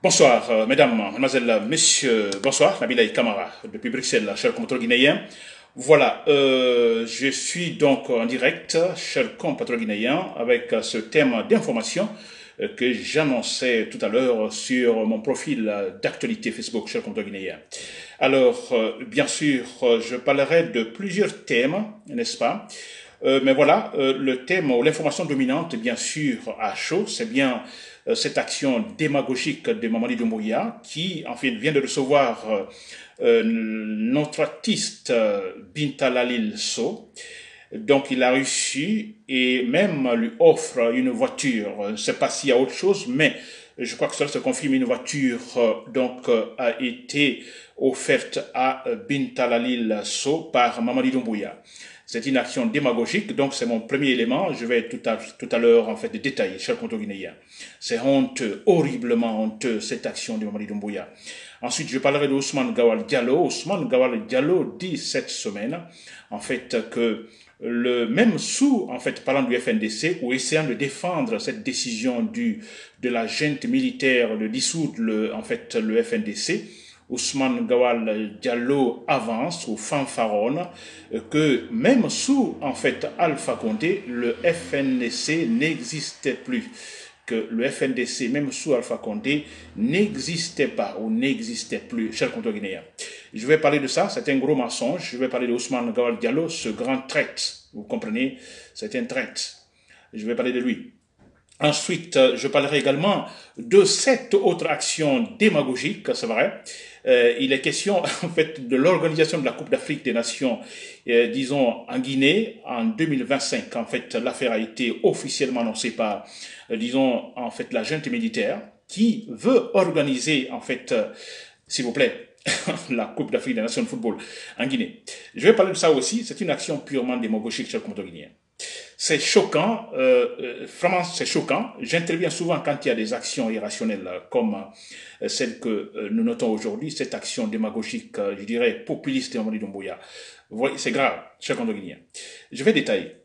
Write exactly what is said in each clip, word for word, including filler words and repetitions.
Bonsoir, euh, mesdames, mademoiselles, messieurs, bonsoir, Nabilaï Kamara, depuis Bruxelles, cher compatriote guinéen. Voilà, euh, je suis donc en direct, cher compatriote guinéen, avec ce thème d'information euh, que j'annonçais tout à l'heure sur mon profil d'actualité Facebook, cher compatriote guinéen. Alors, euh, bien sûr, je parlerai de plusieurs thèmes, n'est-ce pas? Euh, mais voilà, euh, le thème ou l'information dominante, bien sûr, à chaud, c'est bien euh, cette action démagogique de Mamadi Doumbouya qui, en fait, vient de recevoir euh, euh, notre artiste euh, Binta Lalil So. Donc, il a reçu et même lui offre une voiture. Je ne sais pas s'il y a autre chose, mais je crois que cela se confirme. Une voiture euh, donc euh, a été offerte à euh, Binta Lalil So par Mamadi Doumbouya. C'est une action démagogique, donc c'est mon premier élément. Je vais tout à, tout à l'heure en fait détailler, cher compte guinéen. C'est honteux, horriblement honteux, cette action de Mamadi Doumbouya. Ensuite, je parlerai de Ousmane Gawal Diallo. Ousmane Gawal Diallo dit cette semaine, en fait, que le même sous, en fait, parlant du F N D C, ou essayant de défendre cette décision du, de la junte militaire de dissoudre le, en fait, le F N D C, Ousmane Gawal Diallo avance ou fanfaronne que même sous en fait Alpha Condé, le F N D C n'existait plus. Que le F N D C, même sous Alpha Condé, n'existait pas ou n'existait plus, cher compte guinéen. Je vais parler de ça, c'est un gros mensonge. Je vais parler de Ousmane Gawal Diallo, ce grand traître. Vous comprenez, c'est un traître. Je vais parler de lui. Ensuite, je parlerai également de cette autre action démagogique, c'est vrai. Euh, il est question en fait de l'organisation de la Coupe d'Afrique des Nations, euh, disons en Guinée en deux mille vingt-cinq. En fait, l'affaire a été officiellement annoncée par, euh, disons en fait la junte militaire qui veut organiser en fait, euh, s'il vous plaît, la Coupe d'Afrique des Nations de football en Guinée. Je vais parler de ça aussi. C'est une action purement démagogique, cher compte guinéen. C'est choquant, euh, euh, vraiment c'est choquant. J'interviens souvent quand il y a des actions irrationnelles comme euh, celle que euh, nous notons aujourd'hui, cette action démagogique, euh, je dirais, populiste de Mamadi Doumbouya. Vous voyez, c'est grave, cher Guinéen. Je vais détailler.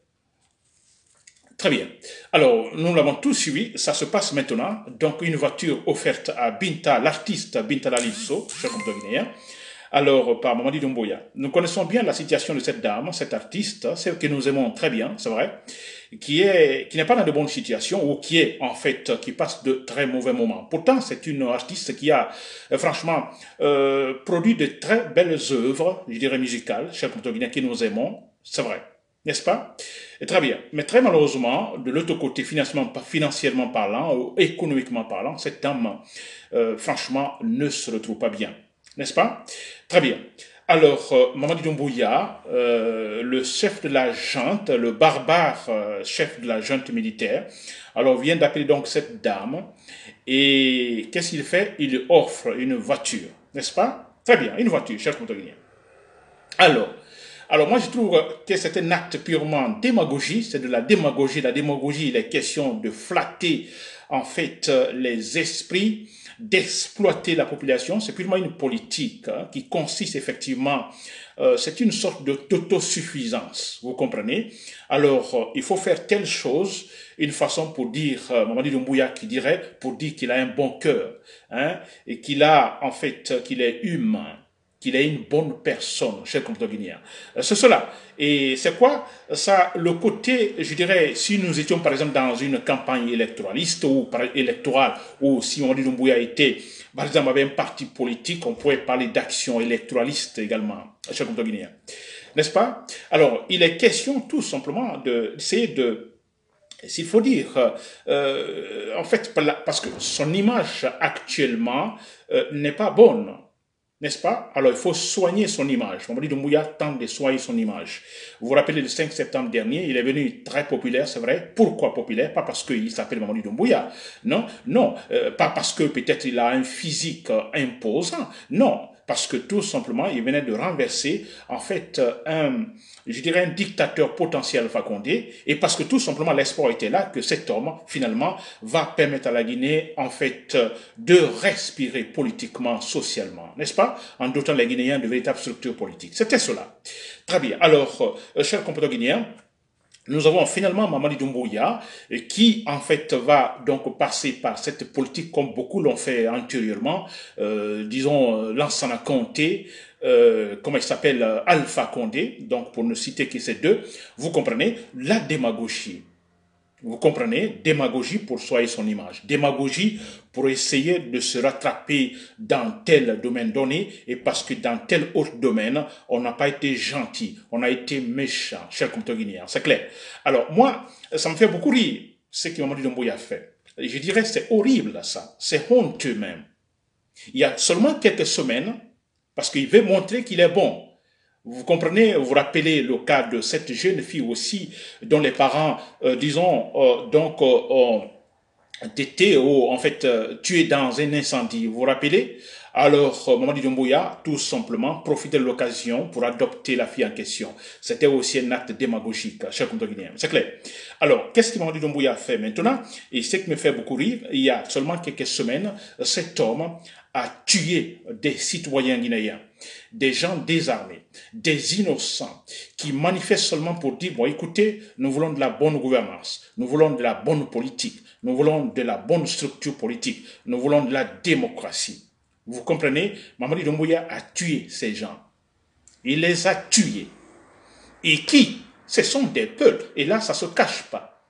Très bien. Alors, nous l'avons tous suivi, ça se passe maintenant. Donc, une voiture offerte à Binta, l'artiste Binta Lalisso, cher Guinéen. Alors, par Mamadi Doumbouya. Nous connaissons bien la situation de cette dame, cette artiste, celle que nous aimons très bien, c'est vrai, qui est, qui n'est pas dans de bonnes situations ou qui est, en fait, qui passe de très mauvais moments. Pourtant, c'est une artiste qui a, euh, franchement, euh, produit de très belles œuvres, je dirais musicales, chers Guinéens, que nous aimons, c'est vrai. N'est-ce pas? Et très bien. Mais très malheureusement, de l'autre côté, financièrement parlant, ou économiquement parlant, cette dame, euh, franchement, ne se retrouve pas bien. N'est-ce pas? Très bien. Alors, euh, Mamadi Doumbouya, euh, le chef de la junte, le barbare euh, chef de la junte militaire, alors vient d'appeler donc cette dame et qu'est-ce qu'il fait? Il offre une voiture, n'est-ce pas? Très bien, une voiture, cher Guinéen. Alors, alors moi je trouve que c'est un acte purement démagogie, c'est de la démagogie. La démagogie, il est question de flatter en fait les esprits, d'exploiter la population. C'est purement une politique hein, qui consiste effectivement, euh, c'est une sorte de d'autosuffisance, vous comprenez? Alors, euh, il faut faire telle chose, une façon pour dire, euh, Mamadi Doumbouya qui dirait, pour dire qu'il a un bon cœur, hein, et qu'il a, en fait, qu'il est humain, qu'il est une bonne personne, cher compatriote guinéen. C'est cela. Et c'est quoi ça? Le côté, je dirais, si nous étions par exemple dans une campagne électoraliste ou électorale, ou si Mamadi Doumbouya était, par exemple, avec un parti politique, on pourrait parler d'action électoraliste également, cher compatriote guinéen. N'est-ce pas? Alors, il est question tout simplement d'essayer de s'il faut dire, euh, en fait, parce que son image actuellement euh, n'est pas bonne. N'est-ce pas? Alors, il faut soigner son image. Mamadi Doumbouya tente de soigner son image. Vous vous rappelez, le cinq septembre dernier, il est venu très populaire, c'est vrai. Pourquoi populaire? Pas parce qu'il s'appelle Mamadi Doumbouya. Non, non. Euh, pas parce que peut-être il a un physique euh, imposant. Non. Parce que tout simplement, il venait de renverser, en fait, un, je dirais, un dictateur potentiel Alpha Condé, et parce que tout simplement, l'espoir était là que cet homme, finalement, va permettre à la Guinée, en fait, de respirer politiquement, socialement, n'est-ce pas? En dotant les Guinéens de véritables structures politiques. C'était cela. Très bien. Alors, euh, chers compatriotes guinéens, nous avons finalement Mamadi Doumbouya qui en fait va donc passer par cette politique comme beaucoup l'ont fait antérieurement, euh, disons Lansana Conté, euh, comment il s'appelle, Alpha Condé, donc pour ne citer que ces deux, vous comprenez, la démagogie. Vous comprenez? Démagogie pour soigner son image. Démagogie pour essayer de se rattraper dans tel domaine donné et parce que dans tel autre domaine, on n'a pas été gentil, on a été méchant, cher compteur guinéen. C'est clair. Alors, moi, ça me fait beaucoup rire ce que Mamadi Doumbouya a fait. Je dirais c'est horrible, ça. C'est honteux même. Il y a seulement quelques semaines, parce qu'il veut montrer qu'il est bon. Vous comprenez, vous rappelez le cas de cette jeune fille aussi, dont les parents, euh, disons, euh, donc, euh, ont été, ou en fait, euh, tués dans un incendie. Vous vous rappelez? Alors, euh, Mamadi Doumbouya, tout simplement, profitait de l'occasion pour adopter la fille en question. C'était aussi un acte démagogique, cher compteur guinéen. C'est clair. Alors, qu'est-ce que Mamadi Doumbouya a fait maintenant? Et ce qui me fait beaucoup rire, il y a seulement quelques semaines, cet homme a tué des citoyens guinéens, des gens désarmés, des innocents qui manifestent seulement pour dire, bon écoutez, nous voulons de la bonne gouvernance, nous voulons de la bonne politique, nous voulons de la bonne structure politique, nous voulons de la démocratie. Vous comprenez? Mamadi Doumbouya a tué ces gens. Il les a tués. Et qui? Ce sont des peuples. Et là, ça ne se cache pas.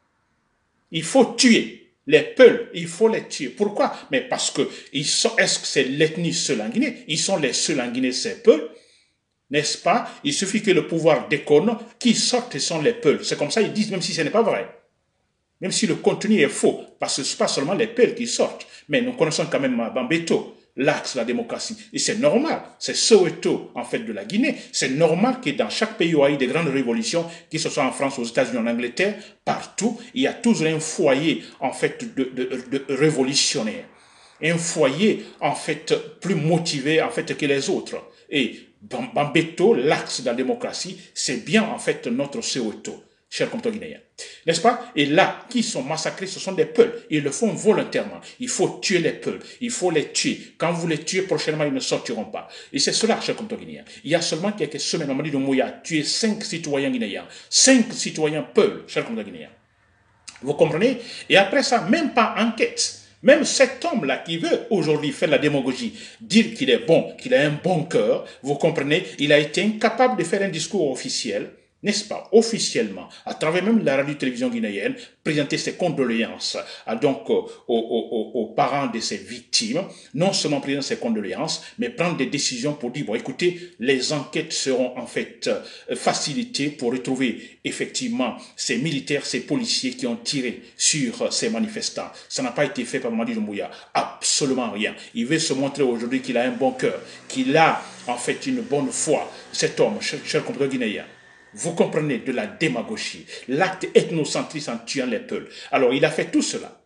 Il faut tuer. Les peuples, il faut les tuer. Pourquoi? Mais parce que ils sont, est-ce que c'est l'ethnie seule en Guinée? Ils sont les seuls en Guinée, ces peuples. N'est-ce pas? Il suffit que le pouvoir déconne, qui sortent et sont les peuples. C'est comme ça, ils disent, même si ce n'est pas vrai. Même si le contenu est faux. Parce que ce n'est pas seulement les peuples qui sortent. Mais nous connaissons quand même Bambeto, l'axe de la démocratie. Et c'est normal. C'est Soweto, en fait, de la Guinée. C'est normal que dans chaque pays où il y a eu des grandes révolutions, que ce soit en France, aux États-Unis, en Angleterre, partout, il y a toujours un foyer, en fait, de, de, de révolutionnaires. Un foyer, en fait, plus motivé, en fait, que les autres. Et Bambeto, l'axe de la démocratie, c'est bien, en fait, notre Soweto, cher compteur guinéen. N'est-ce pas? Et là, qui sont massacrés, ce sont des peuples. Ils le font volontairement. Il faut tuer les peuples. Il faut les tuer. Quand vous les tuez, prochainement, ils ne sortiront pas. Et c'est cela, cher compteur guinéen. Il y a seulement quelques semaines, Mamadi Doumbouya a tué cinq citoyens guinéens. Cinq citoyens peuples, cher compteur guinéen. Vous comprenez? Et après ça, même pas enquête. Même cet homme-là qui veut aujourd'hui faire la démagogie, dire qu'il est bon, qu'il a un bon cœur, vous comprenez, il a été incapable de faire un discours officiel, n'est-ce pas, officiellement, à travers même la radio-télévision guinéenne, présenter ses condoléances à, donc aux, aux, aux, aux parents de ces victimes, non seulement présenter ses condoléances, mais prendre des décisions pour dire, bon écoutez, les enquêtes seront en fait euh, facilitées pour retrouver effectivement ces militaires, ces policiers qui ont tiré sur euh, ces manifestants. Ça n'a pas été fait par Mamadi Doumbouya, absolument rien. Il veut se montrer aujourd'hui qu'il a un bon cœur, qu'il a en fait une bonne foi, cet homme, cher, cher compteur guinéen. Vous comprenez, de la démagogie, l'acte ethnocentriste en tuant les peuples. Alors, il a fait tout cela.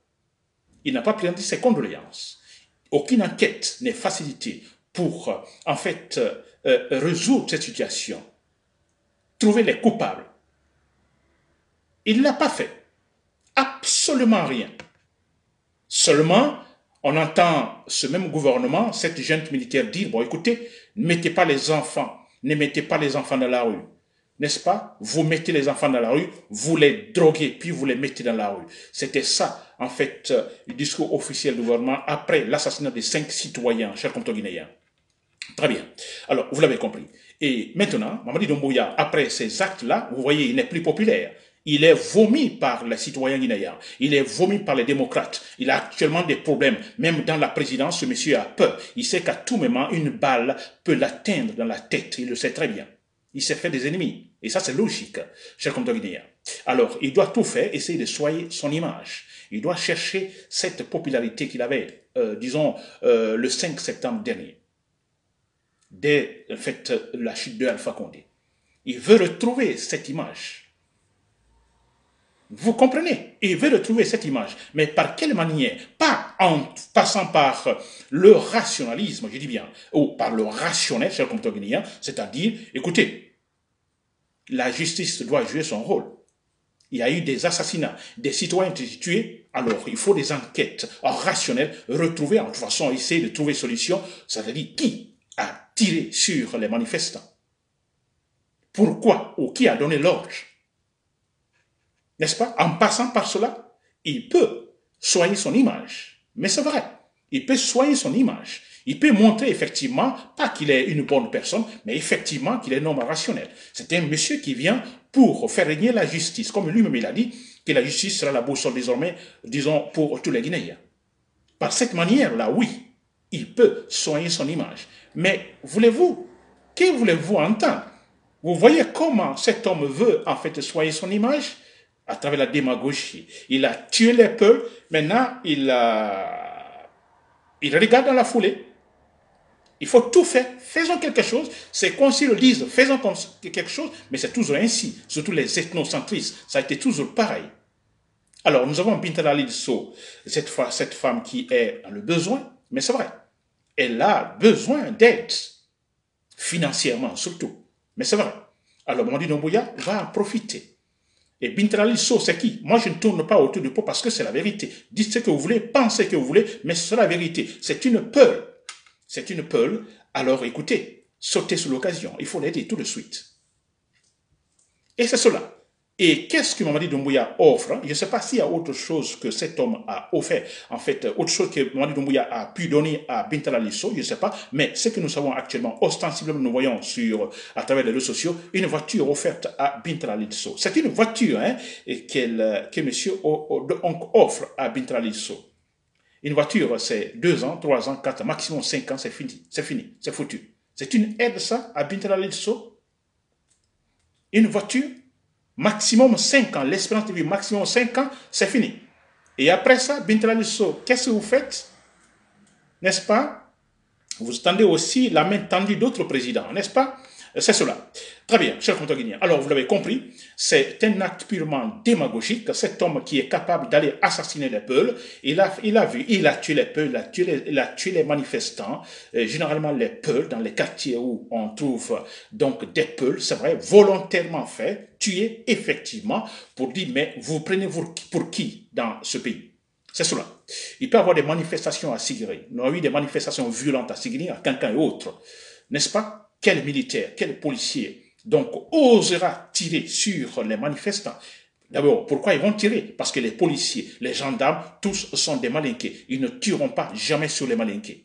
Il n'a pas présenté ses condoléances. Aucune enquête n'est facilitée pour, en fait, euh, résoudre cette situation. Trouver les coupables. Il ne l'a pas fait. Absolument rien. Seulement, on entend ce même gouvernement, cette junte militaire dire, bon, écoutez, ne mettez pas les enfants, ne mettez pas les enfants dans la rue. N'est-ce pas? Vous mettez les enfants dans la rue, vous les droguez, puis vous les mettez dans la rue. C'était ça, en fait, euh, le discours officiel du gouvernement après l'assassinat de cinq citoyens, chers compteurs guinéens. Très bien. Alors, vous l'avez compris. Et maintenant, Mamadi Doumbouya, après ces actes-là, vous voyez, il n'est plus populaire. Il est vomi par les citoyens guinéens. Il est vomi par les démocrates. Il a actuellement des problèmes. Même dans la présidence, ce monsieur a peur. Il sait qu'à tout moment, une balle peut l'atteindre dans la tête. Il le sait très bien. Il s'est fait des ennemis. Et ça, c'est logique, cher compteur guinéen. Alors, il doit tout faire, essayer de soigner son image. Il doit chercher cette popularité qu'il avait, euh, disons, euh, le cinq septembre dernier, dès en fait, la chute de Alpha Condé. Il veut retrouver cette image. Vous comprenez? Il veut retrouver cette image. Mais par quelle manière? Pas en passant par le rationalisme, je dis bien, ou par le rationnel, cher compteur guinéen, c'est-à-dire, écoutez, la justice doit jouer son rôle. Il y a eu des assassinats, des citoyens tués, alors il faut des enquêtes rationnelles, retrouver, en toute façon, essayer de trouver solution, c'est-à-dire qui a tiré sur les manifestants? Pourquoi? Ou qui a donné l'ordre? n'est-ce pas? En passant par cela, il peut soigner son image. Mais c'est vrai, il peut soigner son image. Il peut montrer effectivement, pas qu'il est une bonne personne, mais effectivement qu'il est un homme rationnel. C'est un monsieur qui vient pour faire régner la justice. Comme lui-même il a dit, que la justice sera la boussole désormais, disons, pour tous les Guinéens. Par cette manière-là, oui, il peut soigner son image. Mais voulez-vous, que voulez-vous entendre? Vous voyez comment cet homme veut en fait soigner son image? À travers la démagogie. Il a tué les peuples, maintenant il, a... il regarde dans la foulée. Il faut tout faire, faisons quelque chose. C'est comme s'ils le disent, faisons quelque chose, mais c'est toujours ainsi. Surtout les ethnocentristes, ça a été toujours pareil. Alors, nous avons Binta Lalit Sow, cette, cette femme qui est dans le besoin, mais c'est vrai, elle a besoin d'aide, financièrement surtout, mais c'est vrai. Alors, Mamadi Doumbouya va en profiter. Et Binta Lalit Sow, c'est qui? Moi, je ne tourne pas autour du pot parce que c'est la vérité. Dites ce que vous voulez, pensez ce que vous voulez, mais c'est la vérité. C'est une pearl. C'est une pearl. Alors, écoutez, sautez sur l'occasion. Il faut l'aider tout de suite. Et c'est cela. Et qu'est-ce que Mamadi Doumbouya offre? Je ne sais pas s'il y a autre chose que cet homme a offert. En fait, autre chose que Mamadi Doumbouya a pu donner à Binta Lalit Sow, je ne sais pas. Mais ce que nous savons actuellement, ostensiblement, nous voyons sur, à travers les réseaux sociaux, une voiture offerte à Binta Lalit Sow. C'est une voiture hein, que monsieur offre à Binta Lalit Sow. Une voiture, c'est deux ans, trois ans, quatre ans, maximum cinq ans, c'est fini. C'est fini, c'est foutu. C'est une aide, ça, à Binta Lalit Sow. Une voiture, maximum cinq ans, l'espérance de vie, maximum cinq ans, c'est fini. Et après ça, Binta Lalit Sow, qu'est-ce que vous faites? N'est-ce pas? Vous attendez aussi la main tendue d'autres présidents, n'est-ce pas? C'est cela. Très bien, chers compatriotes. Alors, vous l'avez compris, c'est un acte purement démagogique. Cet homme qui est capable d'aller assassiner les peuples, il a, il a vu, il a tué les peuples, il a tué les, il a tué les manifestants, euh, généralement les peuples, dans les quartiers où on trouve donc des peuples, c'est vrai, volontairement fait, tués effectivement, pour dire, mais vous prenez pour, pour qui dans ce pays? C'est cela. Il peut y avoir des manifestations à Sigiri. Nous avons eu des manifestations violentes à Sigiri, à Kankan et autres. N'est-ce pas? Quel militaire, quel policier, donc, osera tirer sur les manifestants? D'abord, pourquoi ils vont tirer? Parce que les policiers, les gendarmes, tous sont des malinqués. Ils ne tueront pas jamais sur les malinqués.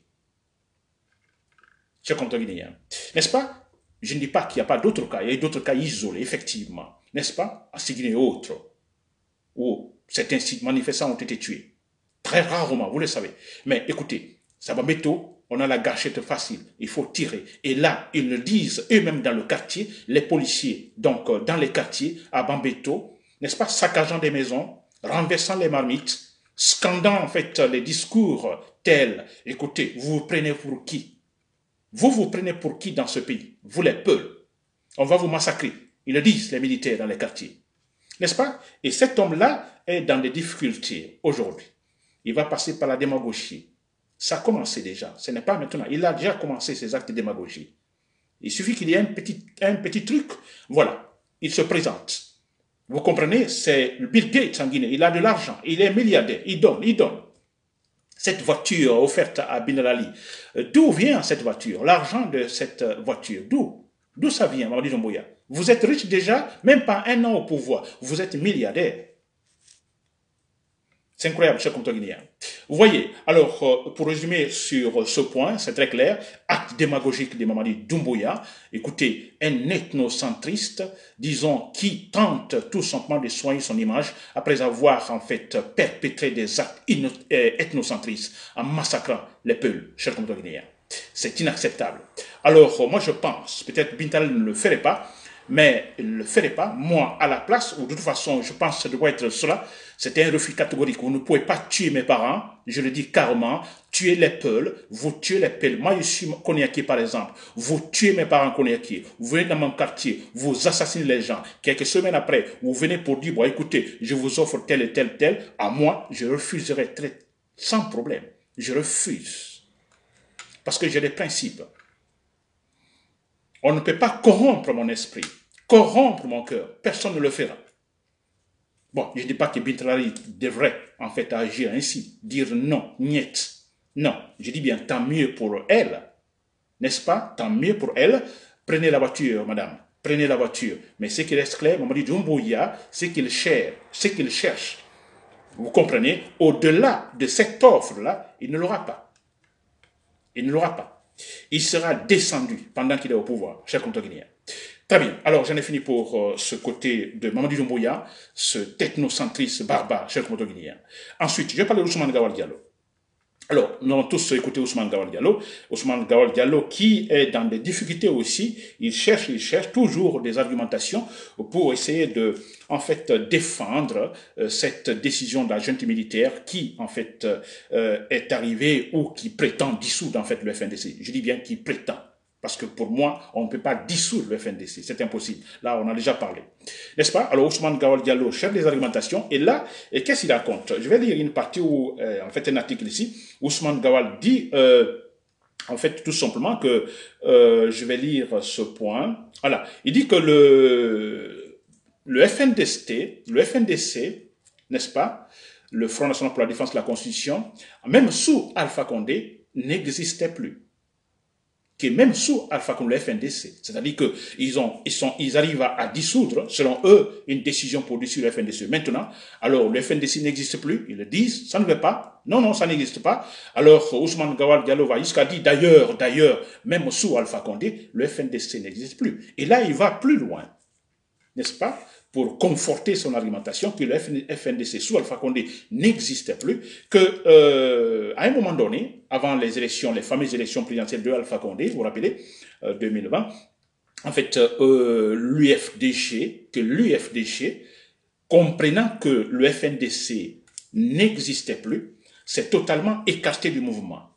Chers compatriotes, n'est-ce pas? Je ne dis pas qu'il n'y a pas d'autres cas. Il y a d'autres cas isolés, effectivement. N'est-ce pas? À Sigiri et autres, où certains manifestants ont été tués. Très rarement, vous le savez. Mais écoutez, ça va bientôt. On a la gâchette facile, il faut tirer. Et là, ils le disent eux-mêmes dans le quartier, les policiers, donc dans les quartiers, à Bambeto, n'est-ce pas, saccageant des maisons, renversant les marmites, scandant en fait les discours tels, écoutez, vous vous prenez pour qui? Vous vous prenez pour qui dans ce pays? Vous les peuples. On va vous massacrer. Ils le disent, les militaires dans les quartiers. N'est-ce pas? Et cet homme-là est dans des difficultés aujourd'hui. Il va passer par la démagogie. Ça a commencé déjà, ce n'est pas maintenant. Il a déjà commencé ses actes de démagogie. Il suffit qu'il y ait un petit, un petit truc, voilà, il se présente. Vous comprenez, c'est Bill Gates en Guinée, il a de l'argent, il est milliardaire, il donne, il donne. Cette voiture offerte à Bin Ali, d'où vient cette voiture? L'argent de cette voiture, d'où? D'où ça vient, Mamadi Doumbouya? Vous êtes riche déjà, même pas un an au pouvoir, vous êtes milliardaire. C'est incroyable, chers compatriotes guinéens. Vous voyez, alors, euh, pour résumer sur ce point, c'est très clair, acte démagogique de Mamadi Doumbouya, écoutez, un ethnocentriste, disons, qui tente tout simplement de soigner son image après avoir, en fait, perpétré des actes ethnocentristes en massacrant les peuples, chers compatriotes guinéens. C'est inacceptable. Alors, moi, je pense, peut-être Bintal ne le ferait pas, mais il ne le ferait pas, moi, à la place, ou de toute façon, je pense que ça doit être cela, c'était un refus catégorique. Vous ne pouvez pas tuer mes parents, je le dis carrément, tuer les peuls, vous tuez les peuls. Moi, je suis Koniaki, par exemple, vous tuez mes parents Koniaki, vous venez dans mon quartier, vous assassinez les gens. Quelques semaines après, vous venez pour dire, bon, écoutez, je vous offre tel et tel, tel, à moi, je refuserai très, sans problème. Je refuse. Parce que j'ai des principes. On ne peut pas corrompre mon esprit, corrompre mon cœur. Personne ne le fera. Bon, je ne dis pas que Binta Lalit devrait en fait agir ainsi, dire non, niet. Non, je dis bien tant mieux pour elle, n'est-ce pas? Tant mieux pour elle. Prenez la voiture, madame. prenez la voiture. Mais ce qui reste clair, Mamadi Doumbouya, c'est qu'il cherche, ce qu'il cherche. Vous comprenez, au-delà de cette offre-là, il ne l'aura pas. Il ne l'aura pas. Il sera descendu pendant qu'il est au pouvoir, cher Contoguinéen. Très bien. Alors, j'en ai fini pour euh, ce côté de Mamadi Doumbouya, ce technocentriste barbare, cher Contoguinéen. Ensuite, je vais parler d'Ousmane Gawal Diallo. Alors, nous avons tous écouté Ousmane Gawal Diallo. Ousmane Gawal Diallo qui est dans des difficultés aussi. Il cherche, il cherche toujours des argumentations pour essayer de, en fait, défendre euh, cette décision de la junte militaire qui, en fait, euh, est arrivée ou qui prétend dissoudre, en fait, le F N D C. Je dis bien qui prétend. Parce que pour moi, on ne peut pas dissoudre le F N D C. C'est impossible. Là, on a déjà parlé. N'est-ce pas? Alors, Ousmane Gawal Diallo cherche des argumentations. Et là, et qu'est-ce qu'il raconte? Je vais lire une partie où, euh, en fait, un article ici. Ousmane Gawal dit, euh, en fait, tout simplement que, euh, je vais lire ce point. Voilà. Il dit que le, le F N D C, le F N D C, n'est-ce pas? Le Front National pour la Défense de la Constitution, même sous Alpha Condé, n'existait plus. Que même sous Alpha Condé, le F N D C, c'est-à-dire qu'ils ont, ils sont, ils arrivent à, à dissoudre, selon eux, une décision pour dissoudre le F N D C. Maintenant, alors le F N D C n'existe plus, ils le disent, ça ne veut pas, non, non, ça n'existe pas. Alors Ousmane Gawal Diallo va jusqu'à dire, d'ailleurs, d'ailleurs, même sous Alpha Condé, le F N D C n'existe plus. Et là, il va plus loin, n'est-ce pas? Pour conforter son argumentation que le F N D C sous Alpha Condé n'existait plus, que euh, à un moment donné, avant les élections, les fameuses élections présidentielles de Alpha Condé, vous vous rappelez, euh, deux mille vingt, en fait, euh, l'U F D G, que l'U F D G, comprenant que le F N D C n'existait plus, s'est totalement écarté du mouvement.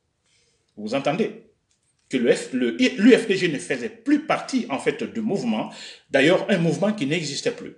Vous entendez? Que l'U F D G ne faisait plus partie, en fait, du mouvement, d'ailleurs, un mouvement qui n'existait plus.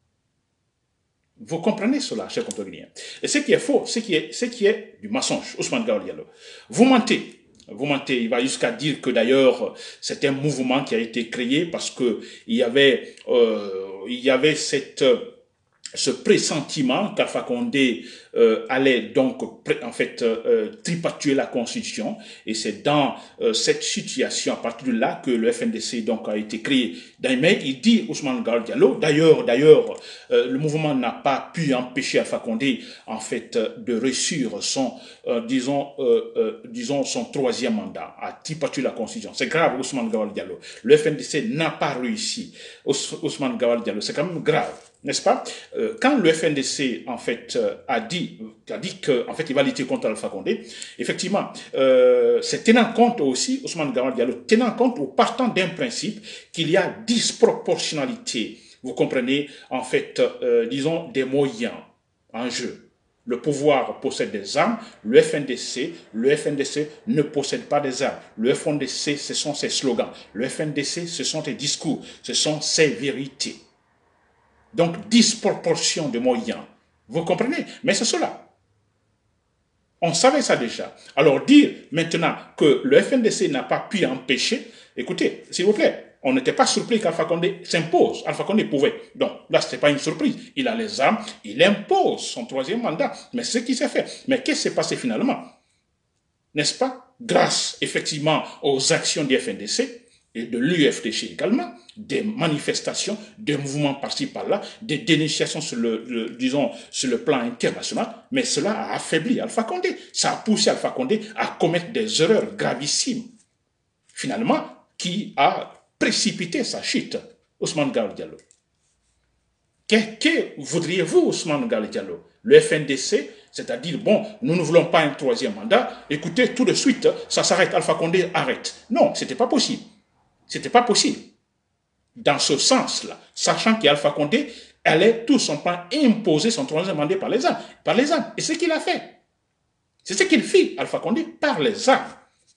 Vous comprenez cela, chers Contoguinéens. Et ce qui est faux, ce qui est, ce qui est du mensonge, Ousmane Gawal Diallo. Vous mentez. Vous mentez. Il va jusqu'à dire que, d'ailleurs, c'est un mouvement qui a été créé parce que il y avait, euh, il y avait cette... ce pressentiment qu'Alpha Condé euh, allait donc en fait euh, tripatuer la Constitution, et c'est dans euh, cette situation à partir de là que le F N D C donc a été créé. Mais il dit Ousmane Gawal Diallo, d'ailleurs d'ailleurs euh, le mouvement n'a pas pu empêcher Alpha Condé en fait de réussir son euh, disons euh, euh, disons son troisième mandat, à tripatuer la Constitution. C'est grave, Ousmane Gawal Diallo. Le F N D C n'a pas réussi. Ous Ousmane Gawal Diallo, c'est quand même grave. N'est-ce pas? euh, Quand le F N D C, en fait, euh, a dit, a dit qu'en fait, il va lutter contre Alpha Condé, effectivement, euh, c'est tenant compte aussi, Ousmane Gawal Diallo, tenant compte ou partant d'un principe qu'il y a disproportionnalité, vous comprenez, en fait, euh, disons, des moyens en jeu. Le pouvoir possède des armes, le F N D C, le F N D C ne possède pas des armes. Le F N D C, ce sont ses slogans. Le F N D C, ce sont ses discours, ce sont ses vérités. Donc, disproportion de moyens. Vous comprenez? Mais c'est cela. On savait ça déjà. Alors, dire maintenant que le F N D C n'a pas pu empêcher, écoutez, s'il vous plaît, on n'était pas surpris qu'Alpha Condé s'impose. Alpha Condé pouvait. Donc, là, ce n'était pas une surprise. Il a les armes, il impose son troisième mandat. Mais c'est ce qui s'est fait. Mais qu'est-ce qui s'est passé finalement? N'est-ce pas? Grâce, effectivement, aux actions du F N D C, et de l'U F D G également, des manifestations, des mouvements par-ci par-là, des dénonciations sur le, le, disons, sur le plan international, mais cela a affaibli Alpha Condé. Ça a poussé Alpha Condé à commettre des erreurs gravissimes. Finalement, qui a précipité sa chute, Ousmane Gawal Diallo. Que, que voudriez-vous, Ousmane Gawal Diallo? Le F N D C, c'est-à-dire, bon, nous ne voulons pas un troisième mandat, écoutez, tout de suite, ça s'arrête, Alpha Condé arrête. Non, ce n'était pas possible. C'était pas possible. Dans ce sens-là, sachant qu'Alpha Condé allait tout simplement imposer son troisième mandat par les armes. Par les armes. Et c'est ce qu'il a fait. C'est ce qu'il fit, Alpha Condé, par les armes.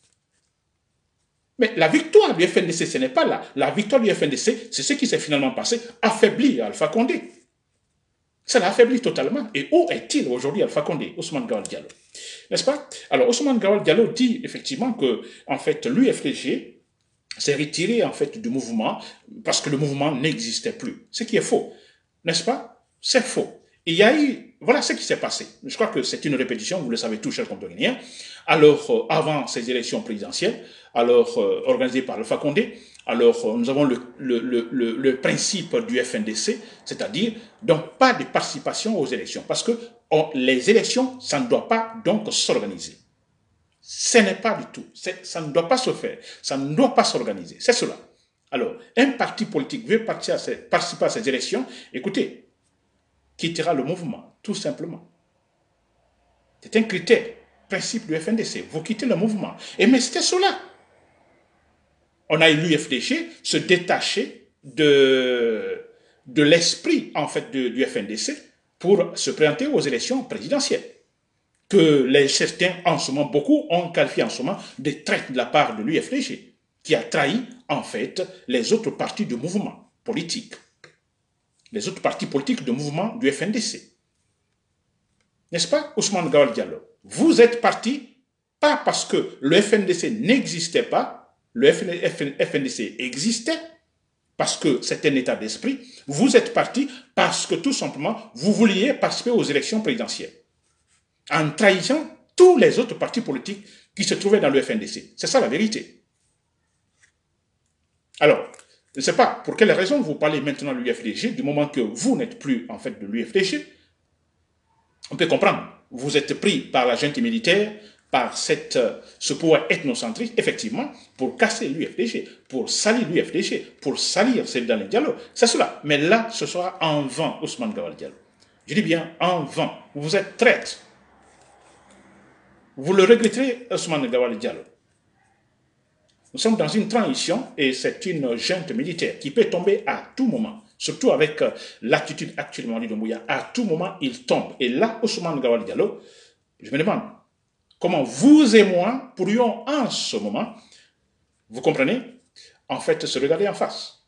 Mais la victoire du F N D C, ce n'est pas là. La victoire du F N D C, c'est ce qui s'est finalement passé, affaibli Alpha Condé. Ça l'a affaibli totalement. Et où est-il aujourd'hui, Alpha Condé, Ousmane Gawal Diallo? N'est-ce pas? Alors, Ousmane Gawal Diallo dit effectivement que, en fait, l'U F D G s'est retiré en fait du mouvement parce que le mouvement n'existait plus. Ce qui est faux, n'est-ce pas? C'est faux. Il y a eu, voilà ce qui s'est passé. Je crois que c'est une répétition, vous le savez tous, chers compatriotes. Alors, euh, avant ces élections présidentielles, alors euh, organisées par Alpha Condé, alors euh, nous avons le, le, le, le, le principe du F N D C, c'est-à-dire donc pas de participation aux élections, parce que on, les élections, ça ne doit pas donc s'organiser. Ce n'est pas du tout, ça ne doit pas se faire, ça ne doit pas s'organiser, c'est cela. Alors, un parti politique veut participer à, ces, participer à ces élections, écoutez, quittera le mouvement, tout simplement. C'est un critère, principe du F N D C, vous quittez le mouvement. Et mais c'était cela. On a eu l'U F D G se détacher de, de l'esprit en fait de, du F N D C pour se présenter aux élections présidentielles. Que les certains, en ce moment, beaucoup ont qualifié en ce moment de traite de la part de l'U F D G, qui a trahi en fait les autres partis du mouvement politique. Les autres partis politiques du mouvement du F N D C. N'est-ce pas, Ousmane Gawal Diallo? Vous êtes parti, pas parce que le F N D C n'existait pas, le F N D C existait, parce que c'est un état d'esprit, vous êtes parti parce que tout simplement, vous vouliez participer aux élections présidentielles, en trahissant tous les autres partis politiques qui se trouvaient dans le F N D C. C'est ça la vérité. Alors, je ne sais pas pour quelle raison vous parlez maintenant de l'U F D G, du moment que vous n'êtes plus en fait de l'U F D G. On peut comprendre, vous êtes pris par la junte militaire, par cette, ce pouvoir ethnocentrique, effectivement, pour casser l'U F D G, pour salir l'U F D G, pour salir celle dans le dialogue. C'est cela. Mais là, ce sera en vain, Ousmane Gawal Diallo. Je dis bien en vain. Vous êtes traître. Vous le regretterez, Ousmane Gawal Diallo. Nous sommes dans une transition et c'est une junte militaire qui peut tomber à tout moment. Surtout avec l'attitude actuellement de Doumbouya. À tout moment, il tombe. Et là, Ousmane Gawal Diallo, je me demande, comment vous et moi pourrions en ce moment, vous comprenez, en fait se regarder en face.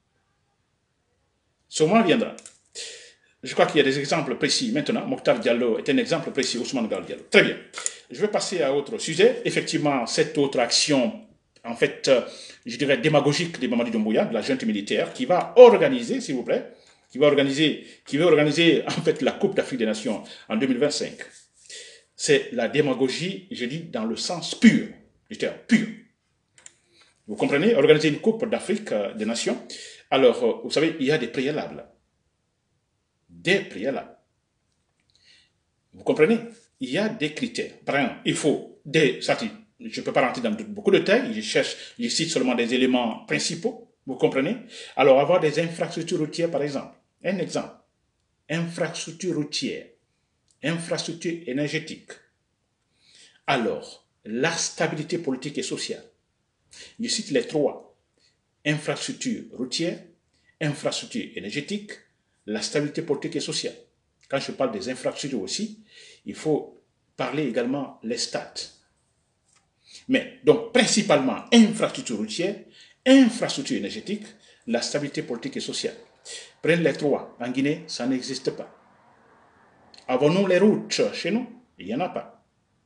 Ce moment viendra. Je crois qu'il y a des exemples précis. Maintenant, Mokhtar Diallo est un exemple précis, Ousmane Gawal Diallo. Très bien. Je vais passer à autre sujet. Effectivement, cette autre action, en fait, je dirais démagogique de Mamadi Doumbouya, de la junte militaire, qui va organiser, s'il vous plaît, qui va organiser, qui va organiser, en fait, la Coupe d'Afrique des Nations en deux mille vingt-cinq. C'est la démagogie, je dis, dans le sens pur, du terme pur. Vous comprenez? Organiser une Coupe d'Afrique des Nations. Alors, vous savez, il y a des préalables. Des préalables. Vous comprenez? Il y a des critères. Par exemple, il faut des... Je ne peux pas rentrer dans beaucoup de détails. Je cherche, je cite seulement des éléments principaux. Vous comprenez? Alors, avoir des infrastructures routières, par exemple. Un exemple. Infrastructures routières. Infrastructure énergétique. Alors, la stabilité politique et sociale. Je cite les trois. Infrastructure routière, infrastructure énergétique, la stabilité politique et sociale. Quand je parle des infrastructures aussi, il faut parler également les stats. Mais, donc, principalement, infrastructure routière, infrastructure énergétique, la stabilité politique et sociale. Prenez les trois. En Guinée, ça n'existe pas. Avons-nous les routes chez nous? Il n'y en a pas.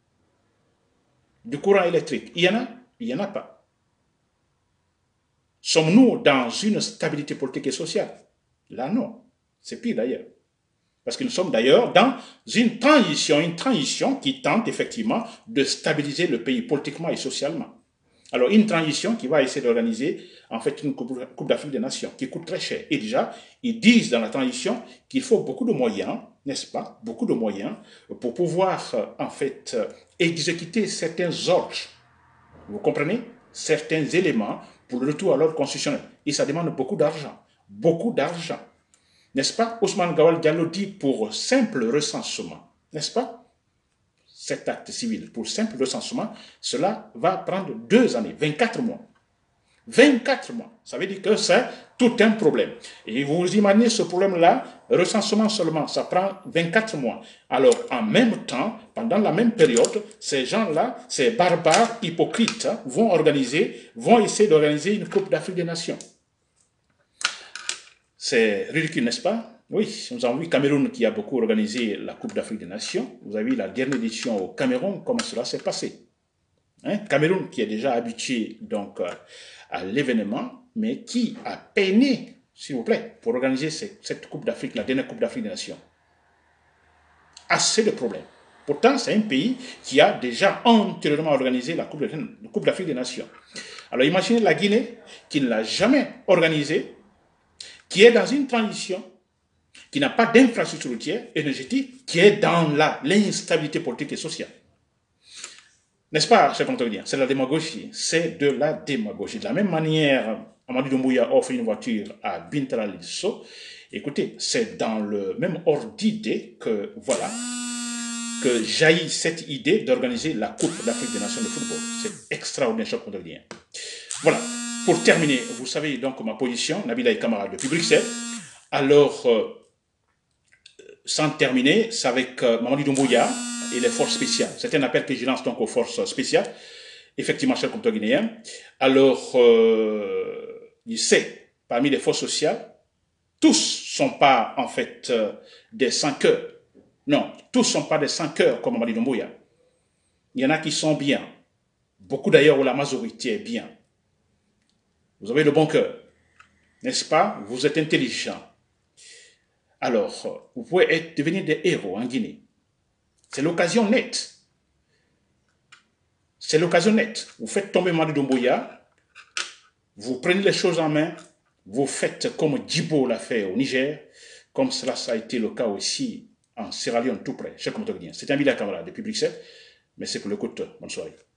Du courant électrique, il y en a? Il n'y en a pas. Sommes-nous dans une stabilité politique et sociale? Là, non. C'est pire d'ailleurs. Parce que nous sommes d'ailleurs dans une transition, une transition qui tente effectivement de stabiliser le pays politiquement et socialement. Alors, une transition qui va essayer d'organiser en fait une Coupe, coupe d'Afrique des Nations qui coûte très cher. Et déjà, ils disent dans la transition qu'il faut beaucoup de moyens, n'est-ce pas, beaucoup de moyens pour pouvoir en fait exécuter certains ordres. Vous comprenez? Certains éléments pour le retour à l'ordre constitutionnel. Et ça demande beaucoup d'argent. Beaucoup d'argent. N'est-ce pas? Ousmane Gawal Diallo dit pour simple recensement. N'est-ce pas? Cet acte civil pour simple recensement, cela va prendre deux années, vingt-quatre mois. vingt-quatre mois. Ça veut dire que c'est tout un problème. Et vous imaginez ce problème-là, recensement seulement, ça prend vingt-quatre mois. Alors, en même temps, pendant la même période, ces gens-là, ces barbares hypocrites, hein, vont organiser, vont essayer d'organiser une Coupe d'Afrique des Nations. C'est ridicule, n'est-ce pas? Oui, nous avons vu Cameroun qui a beaucoup organisé la Coupe d'Afrique des Nations. Vous avez vu la dernière édition au Cameroun, comment cela s'est passé. Hein? Cameroun qui est déjà habitué donc à l'événement, mais qui a peiné, s'il vous plaît, pour organiser cette Coupe d'Afrique, la dernière Coupe d'Afrique des Nations. assez de problèmes. Pourtant, c'est un pays qui a déjà antérieurement organisé la Coupe d'Afrique des Nations. Alors imaginez la Guinée, qui ne l'a jamais organisée, qui est dans une transition, qui n'a pas d'infrastructure routière, énergétique, qui est dans l'instabilité politique et sociale. N'est-ce pas, chers compatriotes? C'est la démagogie. C'est de la démagogie. De la même manière, Amadou Doumbouya offre une voiture à Bintala Lisso. Écoutez, c'est dans le même ordre d'idée que, voilà, que jaillit cette idée d'organiser la Coupe d'Afrique des Nations de football. C'est extraordinaire, chers compatriotes. Voilà. Pour terminer, vous savez donc ma position, Nabila et camarades depuis Bruxelles. Alors, euh, sans terminer, c'est avec euh, Mamadou Doumbouya et les forces spéciales. C'est un appel que je lance donc aux forces spéciales. Effectivement, chers compatriotes guinéens. Alors, euh, il sait, parmi les forces sociales, tous ne sont pas en fait euh, des sans-cœurs. Non, tous ne sont pas des sans-cœurs comme Mamadou Doumbouya. Il y en a qui sont bien. Beaucoup d'ailleurs où la majorité est bien. Vous avez le bon cœur, n'est-ce pas? Vous êtes intelligent. Alors, vous pouvez être, devenir des héros en Guinée. C'est l'occasion nette. C'est l'occasion nette. Vous faites tomber Mamadou Doumbouya, vous prenez les choses en main, vous faites comme Djibo l'a fait au Niger, comme cela ça a été le cas aussi en Sierra Leone tout près. Chers compatriotes, c'est un Bila Camara depuis Bruxelles. Merci pour l'écoute. Bonne soirée.